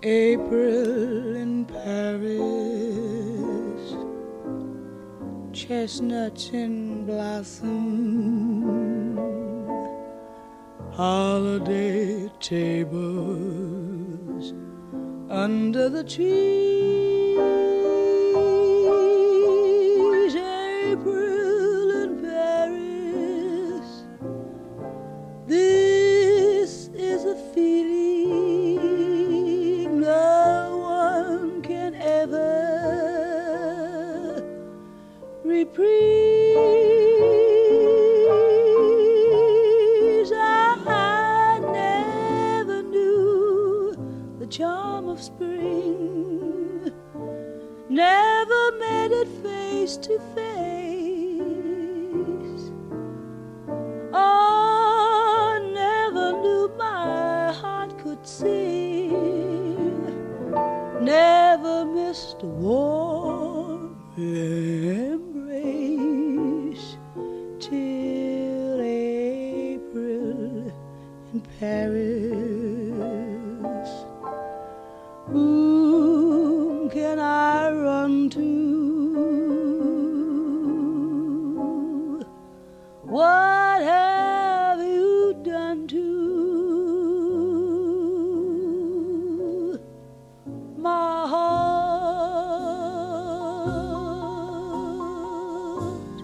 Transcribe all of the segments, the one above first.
April in Paris, chestnuts in blossom, holiday tables under the trees. April in Paris, this is a feeling no one can ever reprise. I never knew the charm of spring, never met it face to face. Oh, never knew my heart could sing, never missed a warm embrace till April in Paris. Whom can I run to? What have you done to my heart?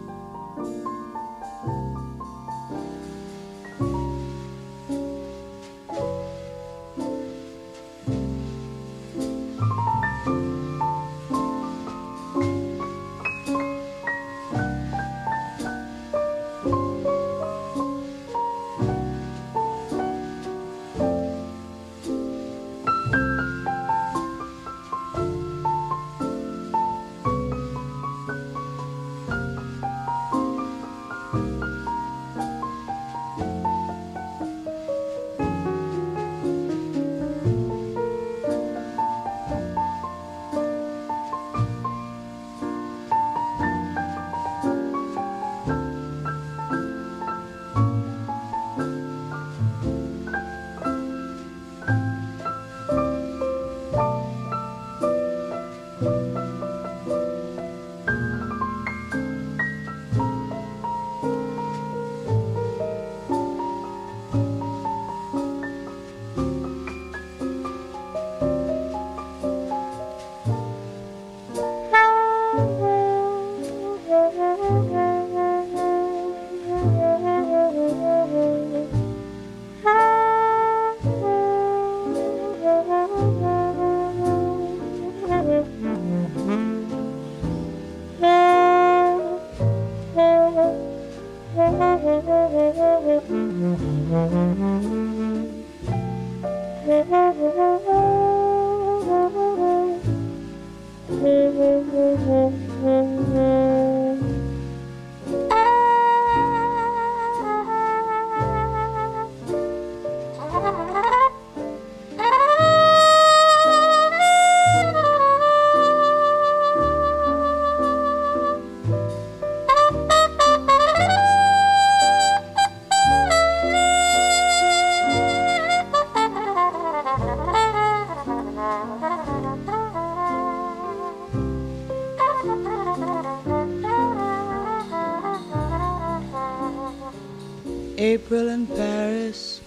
April in Paris,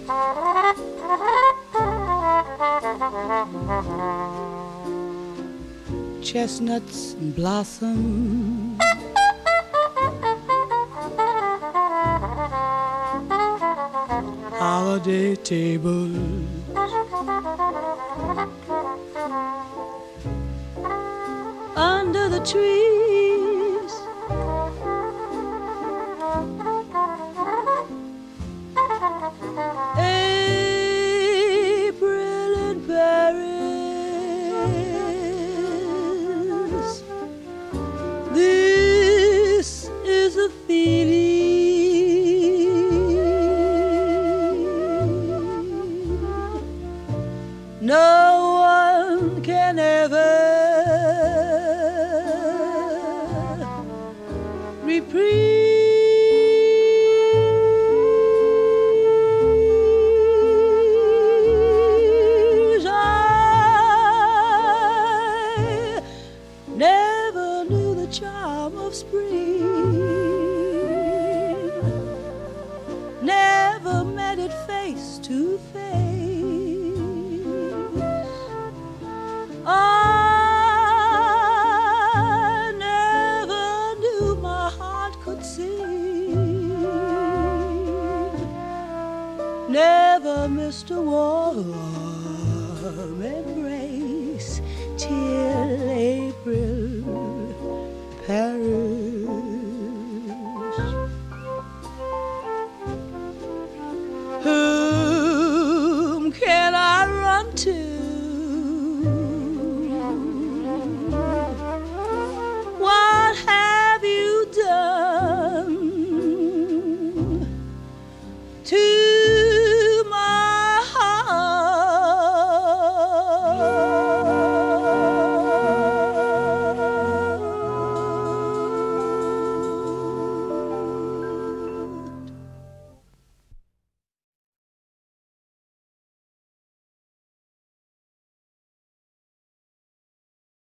chestnuts in blossom, holiday tables under the trees. April in Paris, this is a feeling no one can ever reprise. I of spring. Never met it face to face. I never knew my heart could sing. Never missed a warm embrace till April Paris.